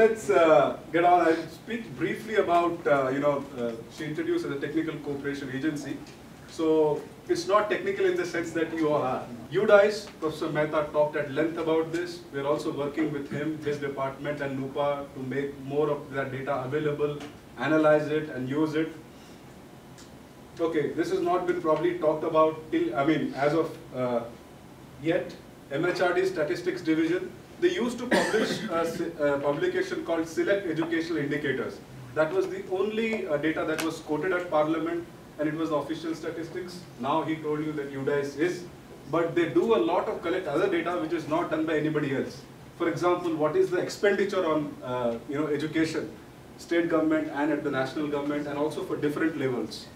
let's get on. I'll speak briefly about, she introduced as a technical cooperation agency. So it's not technical in the sense that you all are. U-DISE, Professor Mehta talked at length about this. We're also working with him, his department and NUEPA to make more of that data available, analyze it and use it. Okay, this has not been probably talked about till, as of yet. MHRD Statistics Division, they used to publish a publication called Select Educational Indicators. That was the only data that was quoted at Parliament, and it was official statistics. Now he told you that U-DISE is, but they do a lot of collect other data which is not done by anybody else. For example, what is the expenditure on education, state government and at the national government, and also for different levels,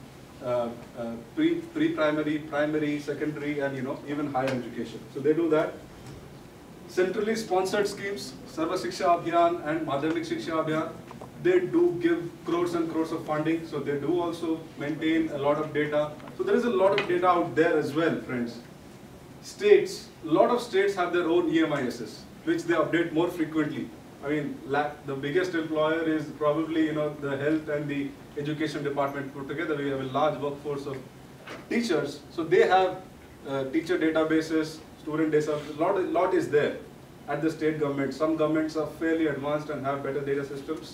pre-primary, primary, secondary, and even higher education. So they do that. Centrally sponsored schemes, Sarva Shiksha Abhiyan and Madhyamik Shiksha Abhiyan, they do give crores and crores of funding, so they do also maintain a lot of data. So there is a lot of data out there as well, friends. States, a lot of states have their own EMISs, which they update more frequently. The biggest employer is probably the health and the education department put together. We have a large workforce of teachers, so they have teacher databases, student data. A lot is there at the state government. Some governments are fairly advanced and have better data systems.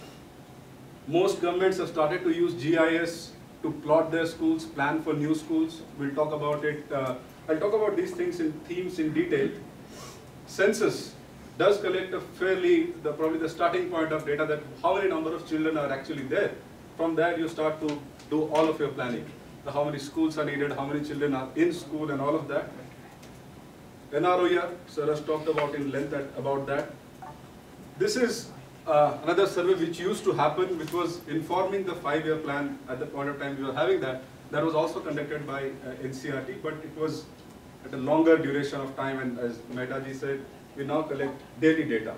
Most governments have started to use GIS to plot their schools, plan for new schools. We'll talk about it. I'll talk about these things in themes in detail. Census does collect a probably the starting point of data, that how many number of children are actually there. From there you start to do all of your planning. How many schools are needed, how many children are in school, and all of that. NROER, Sir has talked about in length about that. This is another survey which used to happen, which was informing the 5-year plan at the point of time we were having that. That was also conducted by NCERT, but it was at a longer duration of time, and as Mehta ji said, we now collect daily data.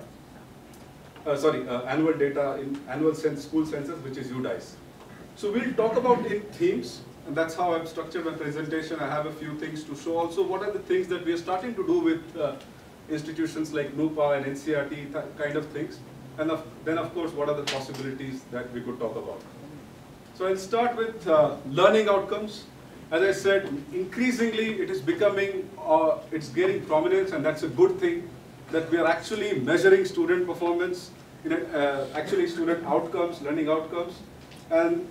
Annual data in annual school census, which is U-DISE. So we'll talk about in themes, and that's how I've structured my presentation. I have a few things to show also. What are the things that we are starting to do with institutions like NUEPA and NCERT kind of things, and then of course what are the possibilities that we could talk about. So I'll start with learning outcomes. As I said, increasingly it is becoming, it's gaining prominence, and that's a good thing, that we are actually measuring student performance, actually student outcomes, learning outcomes. And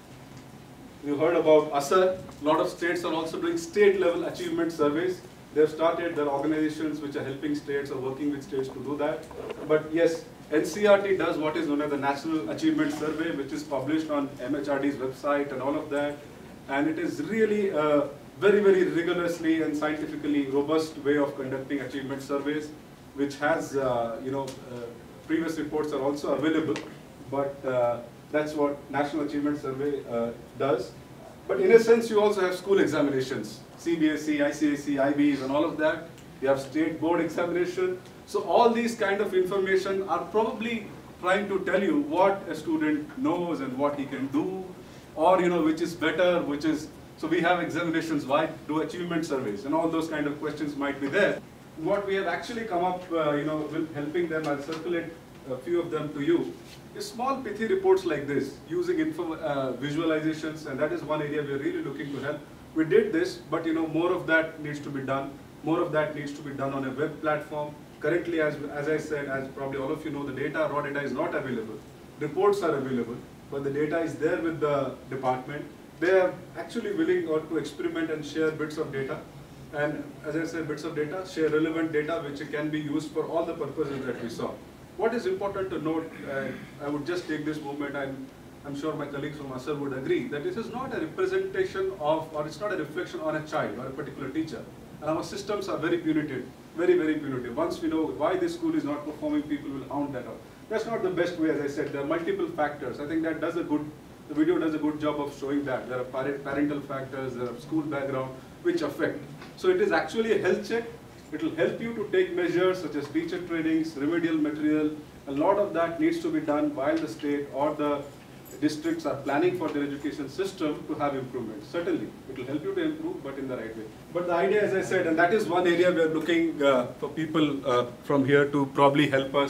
you heard about ASAR. A lot of states are also doing state-level achievement surveys. They've started their organizations which are helping states or working with states to do that. But yes, NCERT does what is known as the National Achievement Survey, which is published on MHRD's website and all of that. And it is really a very, very rigorously and scientifically robust way of conducting achievement surveys, which has, previous reports are also available, but that's what National Achievement Survey does. But in a sense, you also have school examinations, CBSE, ICSE, IBs, and all of that. You have state board examination. So all these kind of information are probably trying to tell you what a student knows and what he can do, or which is better, which is, so we have examinations, why do achievement surveys, and all those kind of questions might be there. What we have actually come up, with helping them, I'll circulate a few of them to you, is small pithy reports like this, using visualizations, and that is one area we're really looking to help. We did this, but more of that needs to be done. More of that needs to be done on a web platform. Currently, as I said, as probably all of you know, the data, raw data is not available. Reports are available, but the data is there with the department. They are actually willing to experiment and share bits of data. And as I said, bits of data, share relevant data which can be used for all the purposes that we saw. What is important to note, I would just take this moment, I'm sure my colleagues from ASAR would agree, that this is not a representation of, or it's not a reflection on a child or a particular teacher. And our systems are very punitive, very, very punitive. Once we know why this school is not performing, people will hound that out. That's not the best way, as I said. There are multiple factors. I think that the video does a good job of showing that. There are parental factors, there are school background, which affect. So it is actually a health check. It will help you to take measures such as teacher trainings, remedial material. A lot of that needs to be done while the state or the districts are planning for their education system to have improvements. Certainly, it will help you to improve, but in the right way. But the idea, as I said, and that is one area we are looking for people from here to probably help us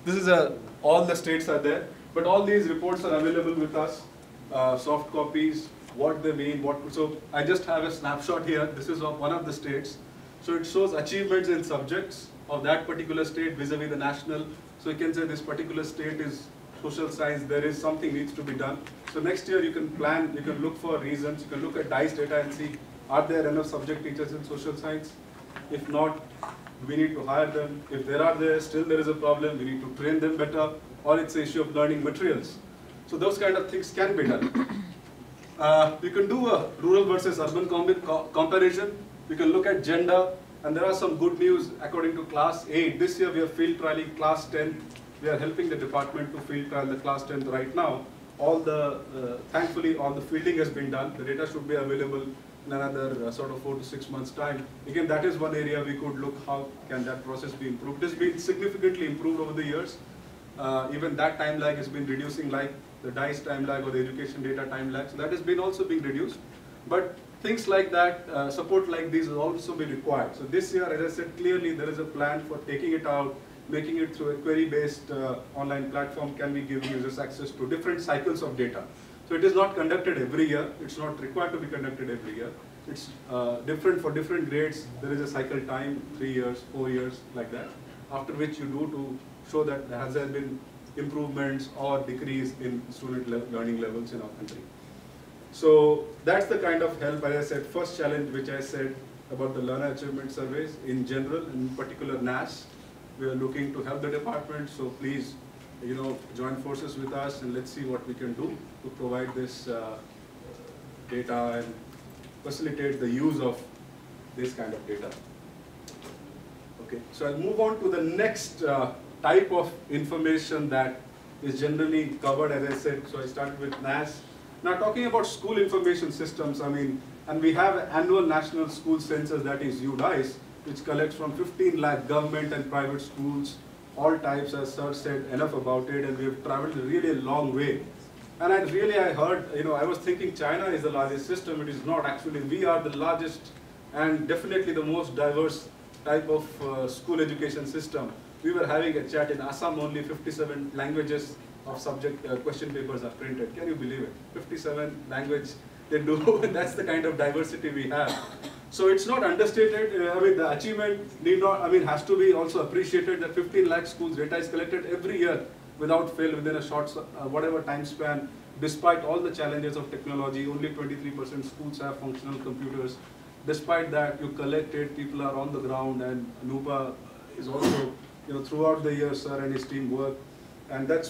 this is all the states are there, but all these reports are available with us, soft copies, what they mean, so I just have a snapshot here. This is of one of the states. So it shows achievements in subjects of that particular state vis-a-vis the national. So you can say this particular state is social science, there is something needs to be done. So next year you can plan, you can look for reasons, you can look at DICE data and see, are there enough subject teachers in social science? If not, we need to hire them. If still there is a problem, we need to train them better, or it's an issue of learning materials. So those kind of things can be done. You can do a rural versus urban comparison. You can look at gender, and there are some good news according to class 8. This year we are field trialing class 10. We are helping the department to field trial the class 10 right now. Thankfully, all the fielding has been done. The data should be available in another sort of 4 to 6 months' time. Again, that is one area we could look how can that process be improved. It has been significantly improved over the years. Even that time lag has been reducing, like the DICE time lag or the education data time lag. So that has been also being reduced. But things like that, support like these will also be required. So this year, as I said, clearly there is a plan for taking it out, making it through a query-based online platform. Can we give users access to different cycles of data? So it is not conducted every year. It's not required to be conducted every year. It's different for different grades. There is a cycle time, 3 years, 4 years, like that, after which you do to show that has there been improvements or decrease in student learning levels in our country. So that's the kind of help, as I said, first challenge which I said about the learner achievement surveys in general, in particular NAS. We are looking to help the department, so please, join forces with us and let's see what we can do to provide this data and facilitate the use of this kind of data. Okay, so I'll move on to the next type of information that is generally covered, as I said. So I started with NAS. Now talking about school information systems, and we have an annual national school census, that is U-DISE, which collects from 15 lakh government and private schools, all types, as sir said, enough about it, and we have traveled really a long way. And I heard, I was thinking China is the largest system. It is not actually. We are the largest and definitely the most diverse type of school education system. We were having a chat in Assam, only 57 languages of subject question papers are printed. Can you believe it? 57 language they do, and that's the kind of diversity we have. So it's not understated. The achievement has to be also appreciated that 15 lakh schools data is collected every year without fail within a short, whatever time span. Despite all the challenges of technology, only 23% schools have functional computers. Despite that, you collect it, people are on the ground, and NUEPA is also, throughout the year, sir and his team work, and that's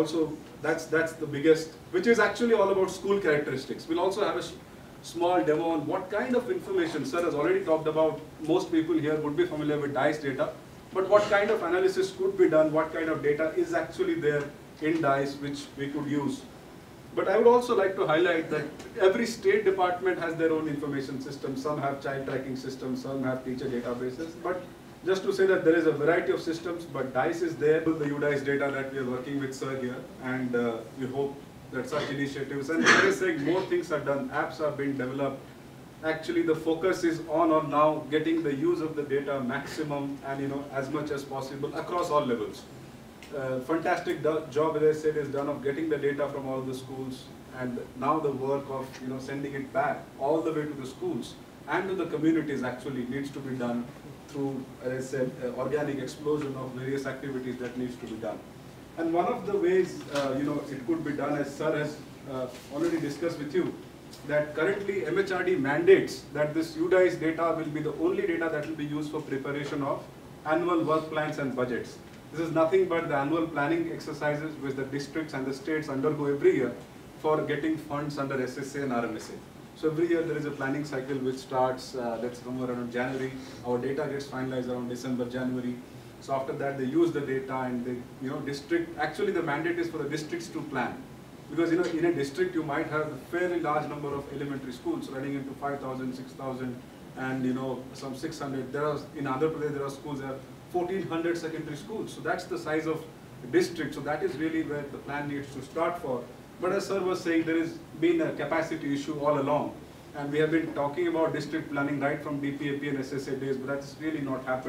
the biggest, which is actually all about school characteristics. We'll also have a small demo on what kind of information, sir has already talked about. Most people here would be familiar with DICE data, but what kind of analysis could be done, what kind of data is actually there in DICE which we could use. But I would also like to highlight that every state department has their own information system. Some have child tracking systems, some have teacher databases, but just to say that there is a variety of systems, but DICE is there with the U-DISE data that we are working with sir here, and we hope that such initiatives, and as I said, more things are done, apps are being developed. Actually the focus is on now getting the use of the data maximum and as much as possible across all levels. Fantastic job, as I said, is done of getting the data from all the schools, and now the work of sending it back all the way to the schools and to the communities actually needs to be done through, as I said, organic explosion of various activities that needs to be done. And one of the ways it could be done, as sir has already discussed with you, that currently MHRD mandates that this U-DISE data will be the only data that will be used for preparation of annual work plans and budgets. This is nothing but the annual planning exercises which the districts and the states undergo every year for getting funds under SSA and RMSA. So every year there is a planning cycle which starts, that's somewhere around January. Our data gets finalized around December, January. So after that they use the data, and they, actually the mandate is for the districts to plan. Because in a district you might have a fairly large number of elementary schools running into 5,000, 6,000, and some 600. In Andhra Pradesh there are schools that are 1,400 secondary schools. So that's the size of the district. So that is really where the plan needs to start for. But as sir was saying, there has been a capacity issue all along. And we have been talking about district planning right from DPAP and SSA days, but that's really not happened.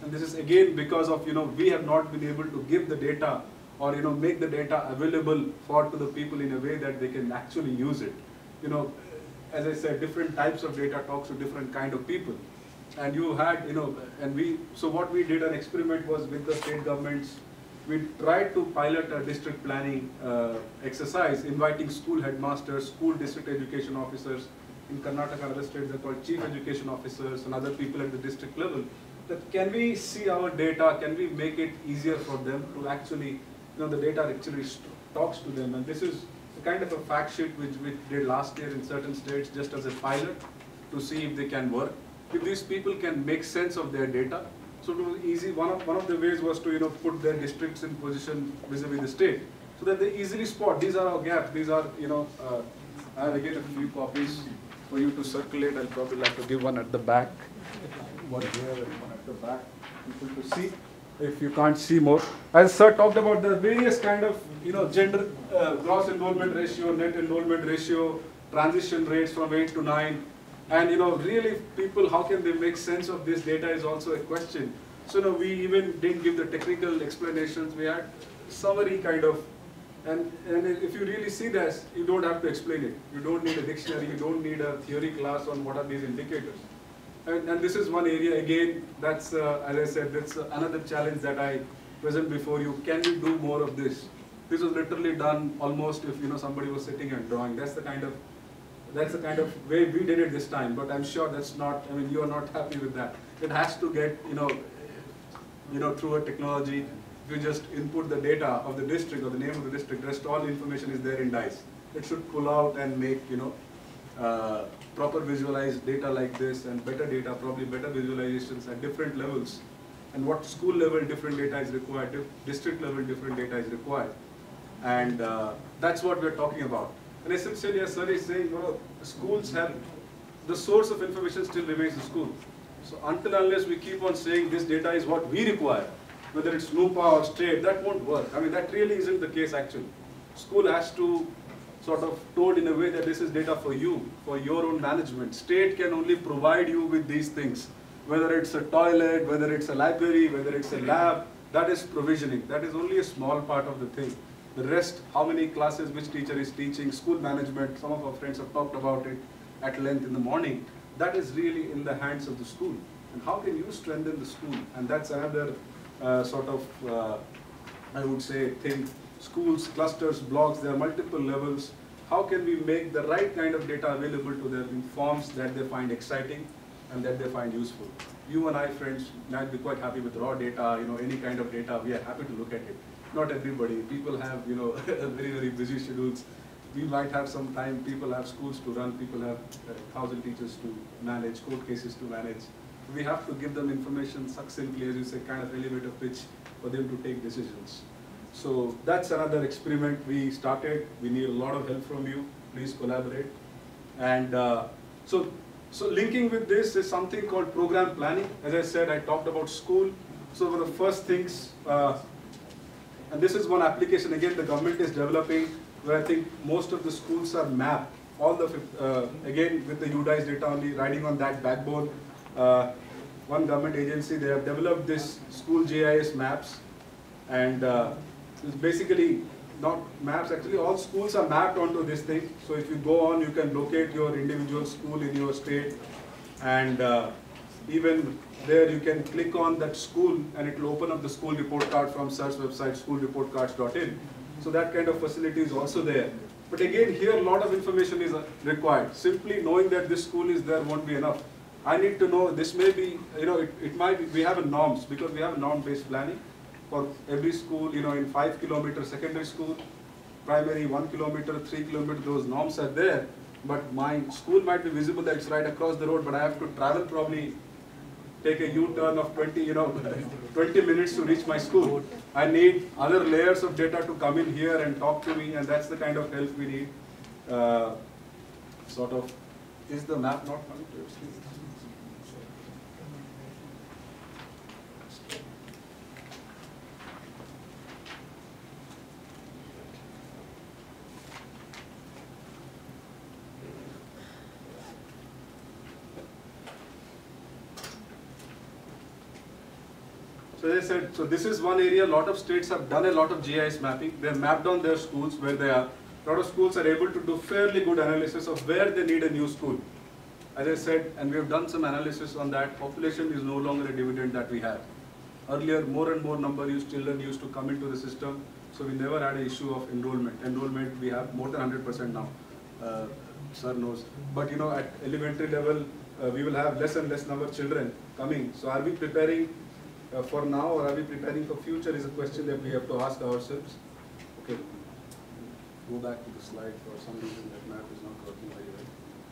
And this is again because of, we have not been able to give the data or, make the data available to the people in a way that they can actually use it. As I said, different types of data talks to different kind of people. And you had, so what we did an experiment was with the state governments. We tried to pilot a district planning exercise, inviting school headmasters, school district education officers. In Karnataka and other states, they're called chief education officers and other people at the district level. That can we see our data? Can we make it easier for them to actually, the data actually talks to them? And this is a kind of a fact sheet which we did last year in certain states just as a pilot to see if they can work. If these people can make sense of their data, so it was easy. One of the ways was to put their districts in position vis-a-vis the state, so that they easily spot these are our gaps. These are I have again a few copies for you to circulate. I'll probably like to give one at the back, one here and one at the back, people to see. If you can't see more, as Sir talked about the various kind of gender gross enrollment ratio, net enrollment ratio, transition rates from 8 to 9. And really people, how can they make sense of this data is also a question. So we even didn't give the technical explanations. We had summary kind of, and if you really see this, you don't have to explain it. You don't need a dictionary. You don't need a theory class on what are these indicators. And this is one area again. That's as I said, that's another challenge that I present before you. Can we do more of this? This was literally done almost if somebody was sitting and drawing. That's the kind of way we did it this time, but I'm sure that's not, you are not happy with that. It has to get, through a technology. If you just input the data of the district or the name of the district, rest all the information is there in DISE. It should pull out and make, proper visualized data like this and better data, probably better visualizations at different levels. And what school level different data is required, district level different data is required. And that's what we're talking about. And essentially, as Sir is saying, schools have, the source of information still remains the school. So until unless we keep on saying this data is what we require, whether it's NUEPA or state, that won't work. That really isn't the case actually. School has to sort of told in a way that this is data for you, for your own management. State can only provide you with these things, whether it's a toilet, whether it's a library, whether it's a lab, that is provisioning. That is only a small part of the thing. The rest, how many classes, which teacher is teaching, school management, some of our friends have talked about it at length in the morning. That is really in the hands of the school. And how can you strengthen the school? And that's another I would say, thing. Schools, clusters, blocks, there are multiple levels. How can we make the right kind of data available to them in forms that they find exciting and that they find useful? You and I, friends, might be quite happy with raw data, any kind of data, we are happy to look at it. Not everybody. People have, very, very busy schedules. We might have some time. People have schools to run. People have 1,000 teachers to manage, court cases to manage. We have to give them information succinctly, as you say, kind of elevator pitch for them to take decisions. So that's another experiment we started. We need a lot of help from you. Please collaborate. And so linking with this is something called program planning. As I said, I talked about school. So one of the first things, and this is one application, again, the government is developing, where I think most of the schools are mapped. All the, again, with the U-DISE data only riding on that backbone. One government agency, they have developed this school GIS maps. And it's basically not maps, actually all schools are mapped onto this thing. So if you go on, you can locate your individual school in your state. And even there you can click on that school and it will open up the school report card from SIR's website, schoolreportcards.in. So that kind of facility is also there. But again, here a lot of information is required. Simply knowing that this school is there won't be enough. I need to know, this may be, it might be, we have a norms, because we have a norm-based planning for every school, in 5 kilometer secondary school, primary 1 kilometer, 3 kilometer, those norms are there. But my school might be visible that it's right across the road, but I have to travel probably, take a U-turn of 20 minutes to reach my school. I need other layers of data to come in here and talk to me, and that's the kind of help we need. Is the map not coming to your screen? So as I said, so this is one area. A lot of states have done a lot of GIS mapping. They have mapped down their schools where they are. A lot of schools are able to do fairly good analysis of where they need a new school. As I said, and we have done some analysis on that, population is no longer a dividend that we have. Earlier, more and more number of children used to come into the system, so we never had an issue of enrollment. Enrollment, we have more than 100% now, sir knows. But you know, at elementary level, we will have less and less number of children coming. So are we preparing for now, or are we preparing for future is a question that we have to ask ourselves. Okay, go back to the slide. For some reason that map is not working very well.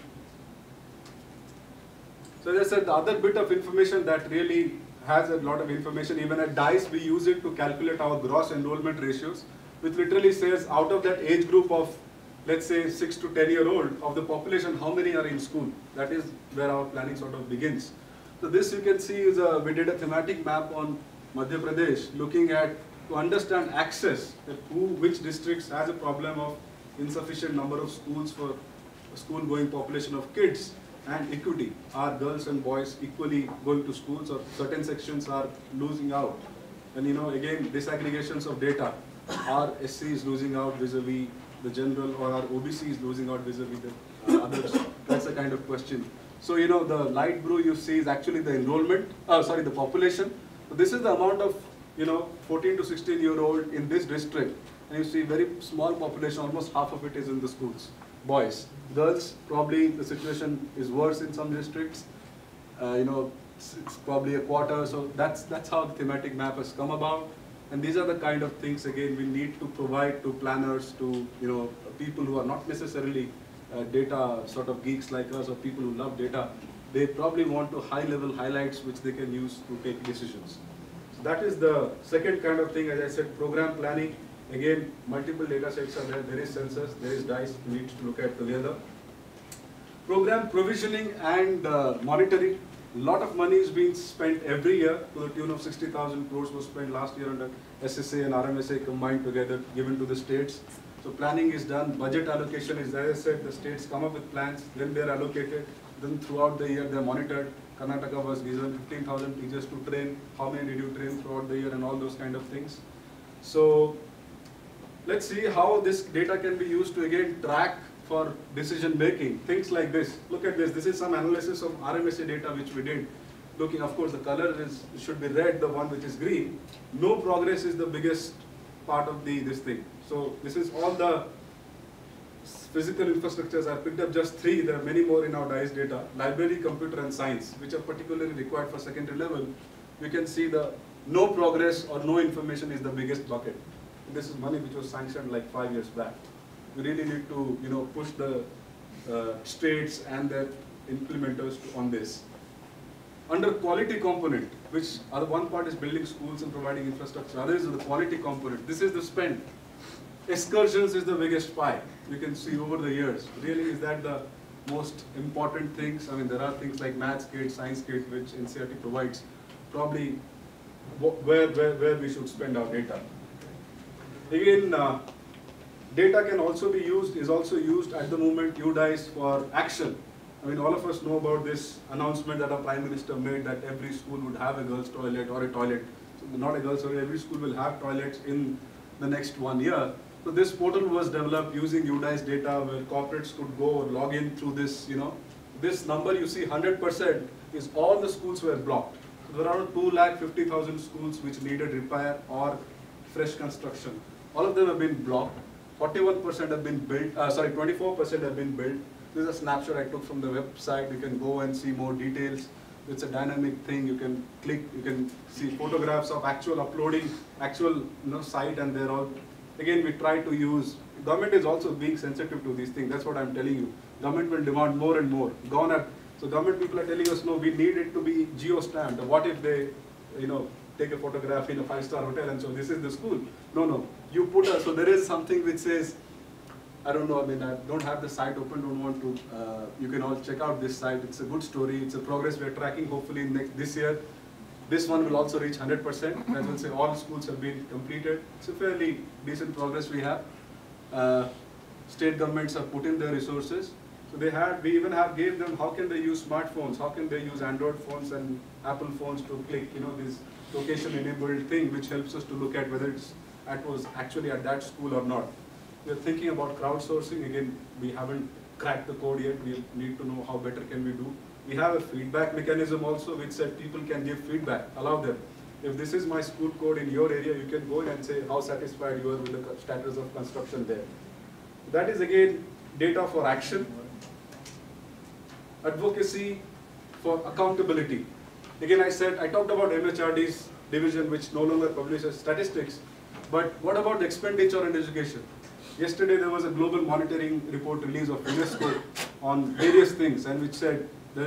So as I said, the other bit of information that really has a lot of information, even at DICE we use it to calculate our gross enrollment ratios, which literally says out of that age group of, let's say 6 to 10-year-old of the population, how many are in school. That is where our planning sort of begins. So this you can see is we did a thematic map on Madhya Pradesh, looking at to understand access, that which districts has a problem of insufficient number of schools for a school-going population of kids, and equity. Are girls and boys equally going to schools, or certain sections are losing out? And you know, again, disaggregations of data. Are SCs losing out vis-a-vis the general, or are OBCs losing out vis-a-vis the others? That's the kind of question. So you know, the light blue you see is actually the enrollment, the population. So this is the amount of, you know, 14 to 16-year-old in this district. And you see very small population, almost half of it is in the schools. Boys. Girls, probably the situation is worse in some districts. You know, it's probably a quarter. So that's how the thematic map has come about. And these are the kind of things, again, we need to provide to planners, to, you know, people who are not necessarily data sort of geeks like us, or people who love data. They probably want to high-level highlights which they can use to take decisions. So that is the second kind of thing. As I said, program planning. Again, multiple data sets are there. There is census, there is DICE, we need to look at together. Program provisioning and monitoring. A lot of money is being spent every year, to the tune of 60,000 crores was spent last year under SSA and RMSA combined together, given to the states. So planning is done, budget allocation is, as I said, the states come up with plans, then they are allocated, then throughout the year they are monitored. Karnataka was given 15,000 teachers to train. How many did you train throughout the year, and all those kind of things. So let's see how this data can be used to again track for decision making. Things like this. Look at this. This is some analysis of RMSA data which we did. Looking, of course, the color should be red, the one which is green. No progress is the biggest part of this thing. So this is all the physical infrastructures. I picked up just 3. There are many more in our DICE data. Library, computer, and science, which are particularly required for secondary level. We can see the no progress or no information is the biggest bucket. This is money which was sanctioned like 5 years back. We really need to, you know, push the states and their implementers on this. Under quality component, which one part is building schools and providing infrastructure, other is the quality component. This is the spend. Excursions is the biggest pie. You can see over the years. Really, is that the most important things? I mean, there are things like maths kit, science kit, which NCERT provides. Probably where we should spend our data. Again, data can also be used, is also used at the moment, U-DISE, for action. I mean, all of us know about this announcement that our Prime Minister made that every school would have a girls' toilet or a toilet. So not a girls' toilet, every school will have toilets in the next 1 year. So this portal was developed using U-DISE data where corporates could go or log in through this, you know. This number you see, 100%, is all the schools were blocked. So there are around 250,000 schools which needed repair or fresh construction. All of them have been blocked. 41% have been built, 24% have been built. This is a snapshot I took from the website. You can go and see more details. It's a dynamic thing. You can click, you can see photographs of actual uploading, actual site, and they're all. Again, we try to use, government is also being sensitive to these things. That's what I'm telling you. Government will demand more and more. So government people are telling us, no, we need it to be geo-stamped. What if they, take a photograph in a 5-star hotel and so this is the school? No. You put so there is something which says, I don't know, I mean, I don't have the site open, don't want to, you can all check out this site. It's a good story. It's a progress we're tracking, hopefully this year. This one will also reach 100%. As we'll say, all schools have been completed. It's a fairly decent progress we have. State governments have put in their resources. So we even gave them how can they use smartphones, how can they use Android phones and Apple phones to click, these location-enabled thing which helps us to look at whether it was actually at that school or not. We are thinking about crowdsourcing. Again, we haven't cracked the code yet. We need to know how better can we do. We have a feedback mechanism also which said people can give feedback, allow them. If this is my school code in your area, you can go in and say how satisfied you are with the status of construction there. That is again data for action. Advocacy for accountability. Again, I talked about MHRD's division which no longer publishes statistics, but what about expenditure on education? Yesterday there was a global monitoring report release of UNESCO on various things, and which said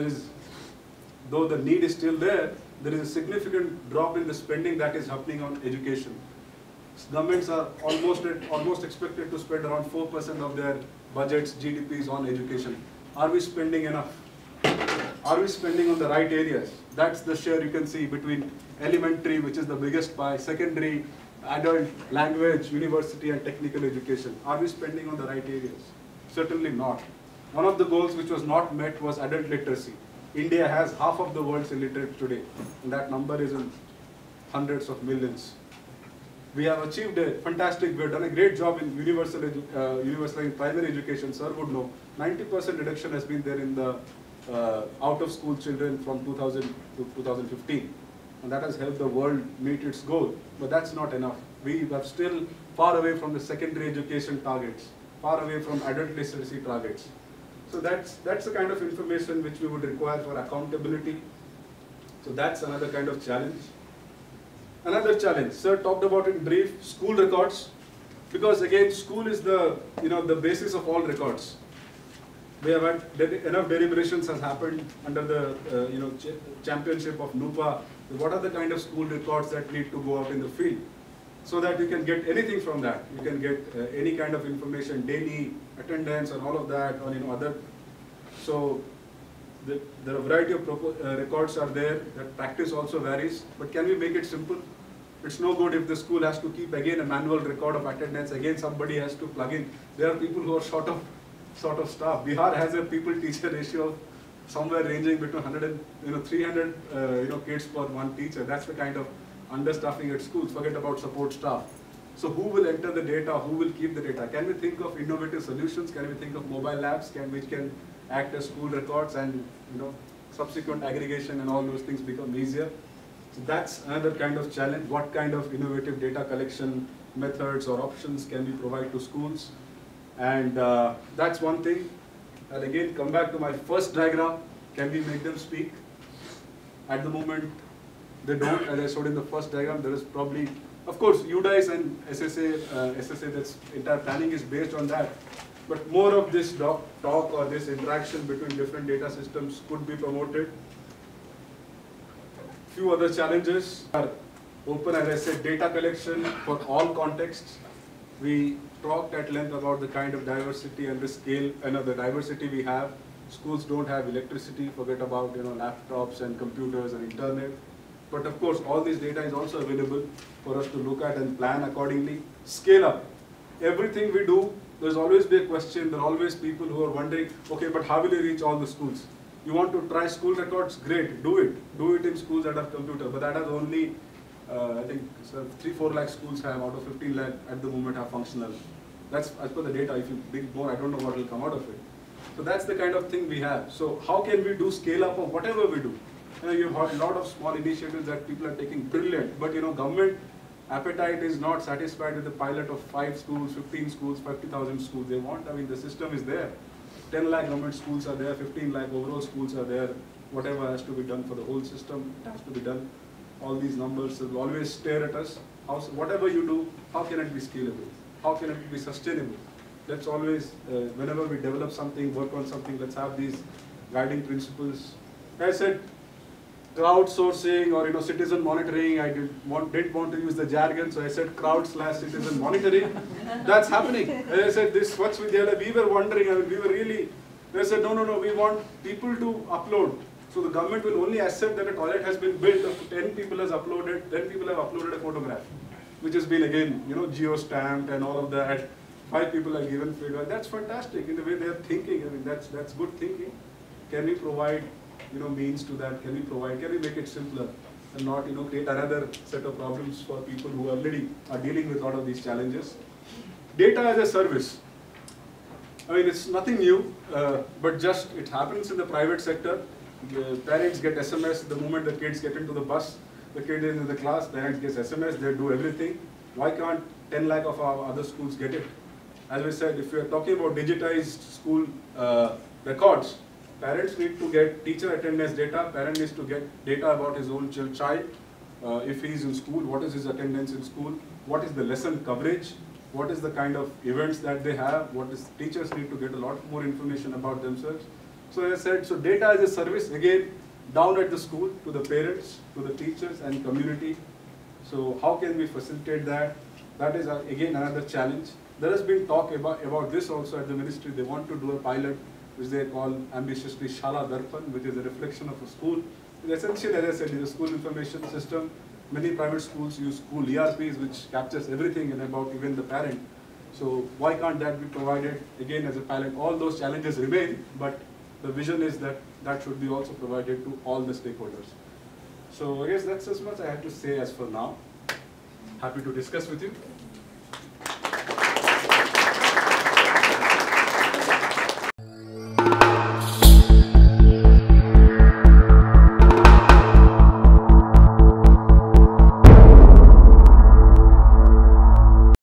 though the need is still there is a significant drop in the spending that is happening on education. Governments are almost expected to spend around 4% of their budgets, GDPs on education. Are we spending enough? Are we spending on the right areas? That's the share you can see between elementary, which is the biggest pie, secondary, adult, language, university and technical education. Are we spending on the right areas? Certainly not. One of the goals which was not met was adult literacy. India has half of the world's illiterate today, and that number is in hundreds of millions. We have achieved a fantastic, we have done a great job in universal in primary education. Sir would know, 90% reduction has been there in the out-of-school children from 2000 to 2015. And that has helped the world meet its goal. But that's not enough. We are still far away from the secondary education targets, far away from adult literacy targets. So that's the kind of information which we would require for accountability. So that's another kind of challenge. Another challenge, sir talked about it in brief, school records. Because again, school is the basis of all records. We have had enough deliberations has happened under the championship of NUEPA. What are the kind of school records that need to go out in the field? So that you can get anything from that. You can get any kind of information, daily attendance and all of that, or other. So there are a variety of records are there. That practice also varies. But can we make it simple? It's no good if the school has to keep again a manual record of attendance. Again, somebody has to plug in. There are people who are short of staff. Bihar has a people-teacher ratio of somewhere ranging between 100 and 300 kids per one teacher. That's the kind of understaffing at schools. Forget about support staff. So who will enter the data? Who will keep the data? Can we think of innovative solutions? Can we think of mobile labs which can act as school records, and subsequent aggregation and all those things become easier? So that's another kind of challenge. What kind of innovative data collection methods or options can we provide to schools? And that's one thing. And again, come back to my first diagram. Can we make them speak? At the moment, they don't. As I showed in the first diagram, there is probably, of course, U-DISE and SSA, that's entire planning is based on that. But more of this talk or this interaction between different data systems could be promoted. Few other challenges are open, as I said, data collection for all contexts. We talked at length about the kind of diversity and the scale and the diversity we have. Schools don't have electricity, forget about laptops and computers and internet. But of course, all this data is also available for us to look at and plan accordingly. Scale up. Everything we do, there's always be a question, there are always people who are wondering, okay, but how will you reach all the schools? You want to try school records? Great, do it. Do it in schools that have computer, but that has only, I think, 3-4 lakh schools have out of 15 lakh at the moment have functional. That's as per the data. If you dig more, I don't know what will come out of it. So that's the kind of thing we have. So how can we do scale up of whatever we do? You have a lot of small initiatives that people are taking, brilliant, but government appetite is not satisfied with the pilot of 5 schools, 15 schools, 50,000 schools. They want, the system is there. 10 lakh government schools are there, 15 lakh overall schools are there. Whatever has to be done for the whole system, it has to be done. All these numbers will always stare at us. Whatever you do, how can it be scalable? How can it be sustainable? Let's always, whenever we develop something, work on something, let's have these guiding principles. As I said, crowdsourcing or citizen monitoring, I didn't want to use the jargon, so I said crowd/citizen monitoring. That's happening. As I said, this Swachh Vidyalaya, we were wondering, we were really, they said, no, we want people to upload. So the government will only accept that a toilet has been built if 10 people have uploaded a photograph, which has been again, geo-stamped and all of that. 5 people are given feedback. That's fantastic in the way they are thinking. That's good thinking. Can we provide means to that? Can we make it simpler? and not create another set of problems for people who already are dealing with a lot of these challenges. Data as a service. I mean, it's nothing new, but just it happens in the private sector. The parents get SMS the moment the kids get into the bus. The kid is in the class, parents get SMS, they do everything. Why can't 10 lakh of our other schools get it? As we said, if we are talking about digitized school records, parents need to get teacher attendance data, parent needs to get data about his own child. If he is in school, what is his attendance in school? What is the lesson coverage? What is the kind of events that they have? Teachers need to get a lot more information about themselves. So as I said, so data as a service, again, down at the school, to the parents, to the teachers and community. So how can we facilitate that? That is again another challenge. There has been talk about this also at the ministry. They want to do a pilot, which they call ambitiously Shala Darpan, which is a reflection of a school. Essentially, as I said, is a school information system. Many private schools use school ERPs, which captures everything and about even the parent. So why can't that be provided again as a pilot? All those challenges remain, but the vision is that that should be also provided to all the stakeholders. So I guess that's as much I have to say as for now. Happy to discuss with you.